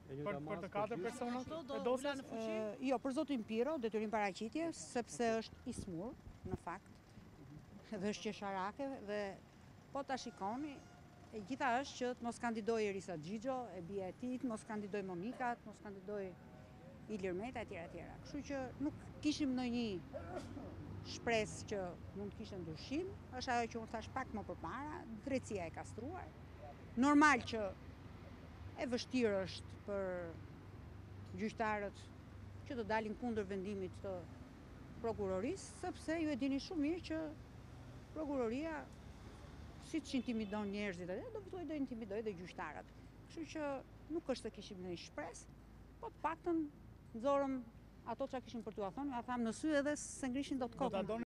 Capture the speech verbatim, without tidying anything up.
Për, për të katër persona do e dosjes? në fuqi? Ë, jo, për zotin Piro, detyrim paraqitje, sepse është i smur, në fakt, dhe është qesharake, dhe po ta shikoni, e gjitha është që të mos kandidoj Erisa Xhixho, e bia e tij, të mos kandidoj Monika, të mos kandidoj Ilir Meta, etj etj. Kështu që nuk kishim ndonjë shpresë që mund të kishte ndryshim, është ajo që unë thash pak më përpara, drejtësia e kastruar. Normal që e vështirë është për gjyqtarët që të dalin kundër vendimit të prokurorisë, sepse ju e dini shumë mirë që prokuroria, siç intimidon njerëzit, do fillojë do intimidojë dhe gjyqtarët. Kështu që nuk është se kishim ndonjë shpresë, po të paktën nxorëm ato çka kishim për t'ua thonë, ja tham në sy edhe se ngrishin dot kokën.